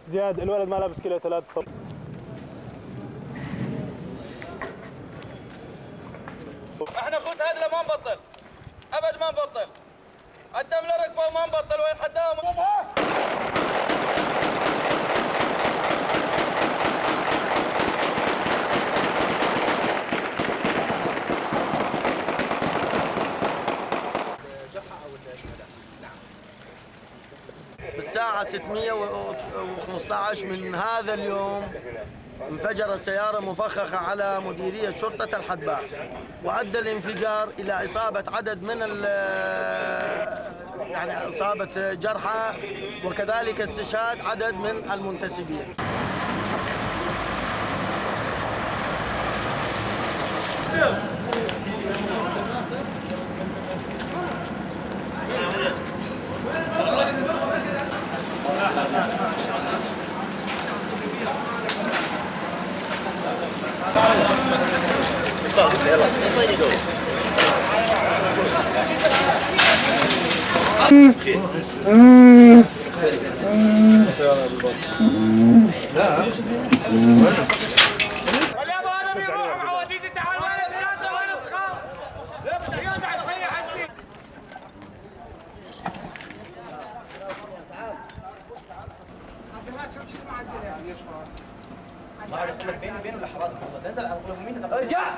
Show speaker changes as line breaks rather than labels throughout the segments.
زياد الولد ما لابس كليته لا تتصل.
احنا خذ هذا ما نبطل ابد، ما نبطل الدم لركبه وما نبطل وين حداهم. بالساعة 6:15 من هذا اليوم انفجرت سيارة مفخخة على مديرية شرطة الحدباء، وأدى الانفجار إلى إصابة عدد من يعني إصابة جرحى، وكذلك استشهاد عدد من المنتسبين.
ما اعرف لك بيني لحظات تنزل على قلوب مين
ارجع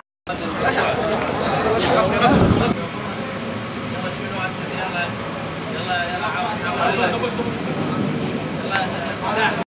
يلا يلا يلا